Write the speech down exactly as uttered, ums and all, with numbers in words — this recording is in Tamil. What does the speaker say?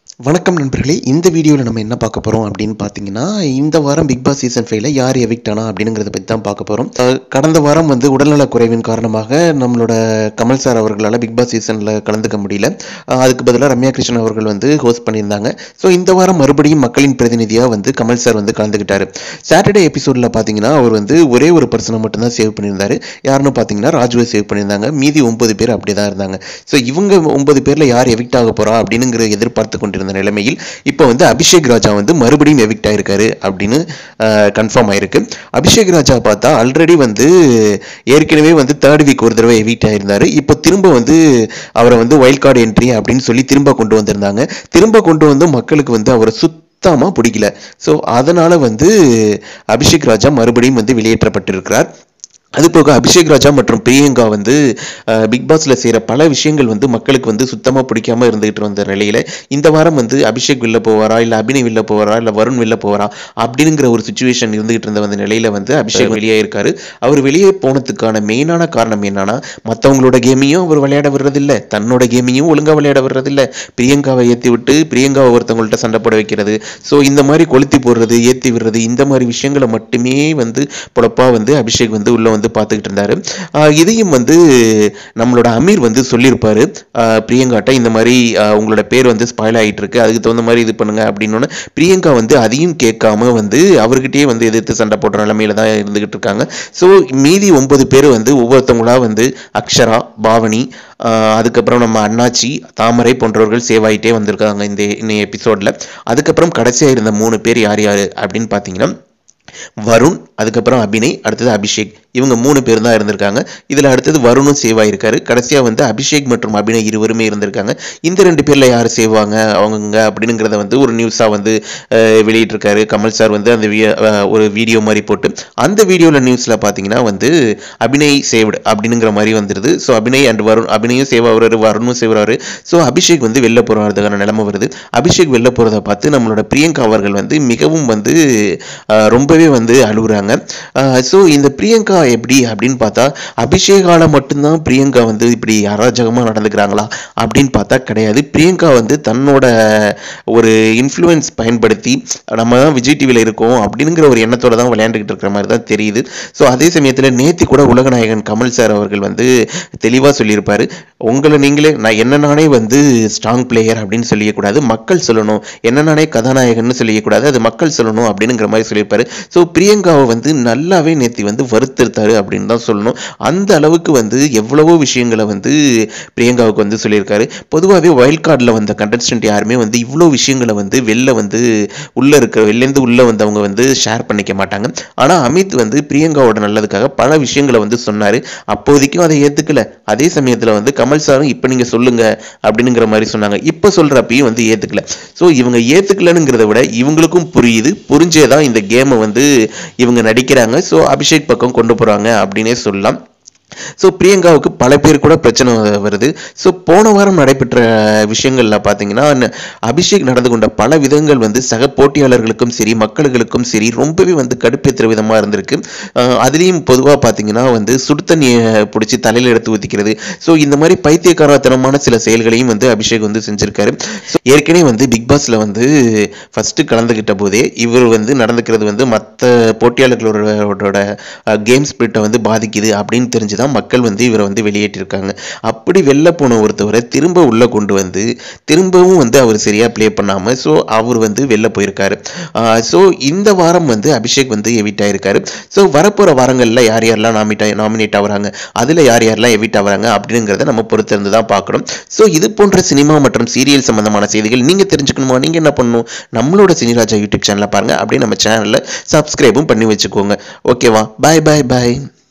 வணக்கம் நண்பர்களே, இந்த வீடியோவில் நம்ம என்ன பார்க்க போகிறோம் அப்படின்னு பார்த்தீங்கன்னா, இந்த வாரம் பிக் பாஸ் சீசன் ஃபைவ்ல யார் எவிக்ட் ஆனா அப்படிங்கிறத பற்றி தான் பார்க்க போகிறோம். கடந்த வாரம் வந்து உடல்நலக் குறைவின் காரணமாக நம்மளோட கமல் சார் அவர்களால் பிக் பாஸ் சீசனில் கலந்துக்க முடியல. அதுக்கு பதிலாக ரம்யா கிருஷ்ணன் அவர்கள் வந்து ஹோஸ்ட் பண்ணியிருந்தாங்க. ஸோ இந்த வாரம் மறுபடியும் மக்களின் பிரதிநிதியாக வந்து கமல் சார் வந்து கலந்துக்கிட்டாரு. சாட்டர்டே எபிசோடில் பார்த்தீங்கன்னா அவர் வந்து ஒரே ஒரு பர்சனை மட்டும்தான் சேவ் பண்ணியிருந்தாரு. யாருன்னு பார்த்தீங்கன்னா ராஜுவை சேவ் பண்ணியிருந்தாங்க. மீதி ஒன்பது பேர் அப்படி தான் இருந்தாங்க. ஸோ இவங்க ஒன்பது பேரில் யார் எவிக்ட் ஆக போகிறா அப்படிங்கிற எதிர்பார்த்து கொண்டிருந்த நிலைமையில் இப்போ வந்து அபிஷேக் ராஜா வந்து மறுபடியும் எவிக்ட் ஆயிருக்காரு அப்படின்னு கன்ஃபார்ம் ஆயிருக்கு. அபிஷேக் ராஜா பார்த்தா ஆல்ரெடி வந்து ஏற்கனவே வந்து தேர்ட் வீக் ஒரு தடவை எவிக்ட் ஆயிருந்தாரு. இப்போ திரும்ப வந்து அவரை வந்து வைல்ட் கார்டு என்ட்ரி அப்படின்னு சொல்லி திரும்ப கொண்டு வந்திருந்தாங்க. திரும்ப கொண்டு வந்து மக்களுக்கு வந்து அவரை சுத்தமா பிடிக்கல. ஸோ அதனால வந்து அபிஷேக் ராஜா மறுபடியும் வந்து வெளியேற்றப்பட்டிருக்கிறார். அது போக அபிஷேக் ராஜா மற்றும் பிரியங்கா வந்து பிக் பாஸ்ல செய்கிற பல விஷயங்கள் வந்து மக்களுக்கு வந்து சுத்தமாக பிடிக்காம இருந்துகிட்டு வந்த நிலையில இந்த வாரம் வந்து அபிஷேக் வெளில போவாரா, இல்லை அபினய் வெளில போவாரா, இல்லை வருண் வெளில போவாரா அப்படிங்கிற ஒரு சுச்சுவேஷன் இருந்துகிட்டு இருந்த வந்த நிலையில வந்து அபிஷேக் வெளியே இருக்காரு. அவர் வெளியே போனதுக்கான மெயினான காரணம் என்னன்னா, மற்றவங்களோட கேமையும் அவர் விளையாட விடுறதில்லை, தன்னோட கேமையும் ஒழுங்காக விளையாட விடுறதில்லை. பிரியங்காவை ஏற்றி விட்டு பிரியங்காவை ஒருத்தவங்கள்ட்ட சண்டை போட வைக்கிறது, ஸோ இந்த மாதிரி கொளுத்தி போடுறது, ஏற்றி விடுறது, இந்த மாதிரி விஷயங்களை மட்டுமே வந்து பொழப்பா வந்து அபிஷேக் வந்து உள்ள வந்து பார்த்துக்கிட்டு இருந்தாரு. இதையும் வந்து நம்மளோட அமீர் வந்து சொல்லியிருப்பாரு பிரியங்காட்ட, இந்த மாதிரி உங்களோட பேர் வந்து ஸ்பாயில் ஆகிட்டு இருக்கு, அதுக்கு தகுந்த மாதிரி இது பண்ணுங்க அப்படின்னு. பிரியங்கா வந்து அதையும் கேட்காம வந்து அவர்கிட்டயே வந்து எதிர்த்து சண்டை போடுற நிலைமையில தான் இருந்துகிட்டு இருக்காங்க. ஸோ மீதி ஒன்பது பேர் வந்து ஒவ்வொருத்தவங்களா வந்து அக்ஷரா, பாவனி, அதுக்கப்புறம் நம்ம அண்ணாச்சி, தாமரை போன்றவர்கள் சேவ் ஆகிட்டே வந்திருக்காங்க இந்த எபிசோட்ல. அதுக்கப்புறம் கடைசியாக இருந்த மூணு பேர் யார் யார் அப்படின்னு பார்த்தீங்கன்னா, வருண், அதுக்கப்புறம் அபினய், அடுத்தது அபிஷேக். இவங்க மூணு பேர் தான் இருந்திருக்காங்க. இதில் அடுத்தது வருணும் சேவ் ஆயிருக்காரு. கடைசியாக வந்து அபிஷேக் மற்றும் அபினய் இருவருமே இருந்திருக்காங்க. இந்த ரெண்டு பேரில் யார் சேவாங்க அவங்க அப்படிங்கிறத வந்து ஒரு நியூஸாக வந்து வெளியிட்டிருக்காரு கமல் சார் வந்து அந்த ஒரு வீடியோ மாதிரி போட்டு. அந்த வீடியோவில் நியூஸில் பார்த்தீங்கன்னா வந்து அபினய் சேவ்டு அப்படிங்கிற மாதிரி வந்துடுது. ஸோ அபினய் அண்ட் வருண், அபினயும் சேவ் ஆகுறாரு, வருணும் சேவ் ஆகுறாரு. ஸோ அபிஷேக் வந்து வெளில போகிறதுக்கான நிலைமை வருது. அபிஷேக் வெளில போகிறத பார்த்து நம்மளோட பிரியங்கா அவர்கள் வந்து மிகவும் வந்து ரொம்பவே வந்து அழுகுறாங்க. ஸோ இந்த பிரியங்கா எப்படி அப்படின்னு பார்த்தா, அபிஷேகால மட்டும்தான் பிரியங்கா வந்து இப்படி அராஜகமாக நடந்துக்கிறாங்களா அப்படின்னு பார்த்தா கிடையாது. பிரியங்கா வந்து தன்னோட ஒரு இன்ஃப்ளூயன்ஸ் பயன்படுத்தி நம்ம தான் விஜய் டிவியில் இருக்கோம் அப்படிங்கிற ஒரு எண்ணத்தோட தான் விளையாண்டுக்கிட்டு இருக்கிற மாதிரி தான் தெரியுது. ஸோ அதே சமயத்தில் நேத்தி கூட உலகநாயகன் கமல் சார் அவர்கள் வந்து தெளிவாக சொல்லியிருப்பாரு, உங்களை நீங்களே நான் என்ன நானே வந்து ஸ்ட்ராங் பிளேயர் அப்படின்னு சொல்லியக்கூடாது, மக்கள் சொல்லணும், என்ன நானே கதாநாயகன்னு சொல்லியக்கூடாது, அது மக்கள் சொல்லணும் அப்படிங்கிற மாதிரி சொல்லியிருப்பாரு. ஸோ பிரியங்காவை வந்து நல்லாவே நேத்தி வந்து வருத்திருத்தாரு அப்படின்னு தான் சொல்லணும். அந்த அளவுக்கு வந்து எவ்வளவோ விஷயங்களை வந்து பிரியங்காவுக்கு வந்து சொல்லியிருக்காரு. பொதுவாகவே வைல்ட் கார்டில் வந்த கண்டஸ்டன்ட் யாருமே வந்து இவ்வளோ விஷயங்களை வந்து வெளில வந்து உள்ளே இருக்கிற வெளிலேருந்து உள்ளே வந்து அவங்க வந்து ஷேர் பண்ணிக்க மாட்டாங்க. ஆனால் அமித் வந்து பிரியங்காவோட நல்லதுக்காக பல விஷயங்களை வந்து சொன்னார். அப்போதைக்கும் அதை ஏற்றுக்கல. அதே சமயத்தில் வந்து கமல் சாரும் இப்போ நீங்கள் சொல்லுங்க அப்படிங்கிற மாதிரி சொன்னாங்க. இப்போ சொல்கிறப்பையும் வந்து ஏற்றுக்கல. ஸோ இவங்க ஏற்றுக்கலனுங்கிறத விட இவங்களுக்கும் புரியுது, புரிஞ்சே தான் இந்த கேமை வந்து இவங்க நடிக்கிறாங்க. ஸோ அபிஷேக் பக்கம் கொண்டு போகிறாங்க அப்படின்னே சொல்லலாம். ஸோ பிரியங்காவுக்கு பல பேர் கூட பிரச்சனை வருது. ஸோ போன வாரம் நடைபெற்ற விஷயங்கள்ல பார்த்தீங்கன்னா, அபிஷேக் நடந்து கொண்ட பல விதங்கள் வந்து சக போட்டியாளர்களுக்கும் சரி மக்களுக்கும் சரி ரொம்பவே வந்து கடுப்பேற்றுற விதமாக இருந்திருக்கு. அதுலேயும் பொதுவாக பார்த்தீங்கன்னா வந்து சுடு தண்ணியை பிடிச்சி தலையில் எடுத்து ஊற்றிக்கிறது, ஸோ இந்த மாதிரி பைத்தியக்காரத்தனமான சில செயல்களையும் வந்து அபிஷேக் வந்து செஞ்சிருக்காரு. ஸோ ஏற்கனவே வந்து பிக் பாஸ்ல வந்து ஃபர்ஸ்ட் கலந்துகிட்ட போதே இவர் வந்து நடந்துக்கிறது வந்து மற்ற போட்டியாளர்களோட கேம் ஸ்பிரிட்டை வந்து பாதிக்குது அப்படின்னு தெரிஞ்சு மக்கள் வந்து இவரை வந்து வெளியேற்றிருக்காங்க. அப்படி வெளில போன ஒருத்தவரை திரும்ப உள்ள கொண்டு வந்து திரும்பவும் வந்து அவர் சரியா பிளே பண்ணாம ஸோ அவர் வந்து வெளில போயிருக்காரு. ஸோ இந்த வாரம் வந்து அபிஷேக் வந்து எவிட் ஆயிருக்காரு. ஸோ வரப்போற வாரங்களில் யார் யாரெல்லாம் நாமிட் நாமினேட் ஆகுறாங்க, அதில் யார் யாரெல்லாம் எவிட் ஆகுறாங்க அப்படிங்கிறத நம்ம பொறுத்திருந்து தான் பார்க்கணும். ஸோ இது போன்ற சினிமா மற்றும் சீரியல் சம்பந்தமான செய்திகள் நீங்க தெரிஞ்சுக்கணுமா, நீங்க என்ன பண்ணணும், நம்மளோட சினிராஜா யூடியூப் சேனலை பாருங்க. அப்படியே நம்ம சேனல்ல சப்ஸ்கிரைபும் பண்ணி வச்சுக்கோங்க. ஓகேவா? பாய் பாய் பாய்.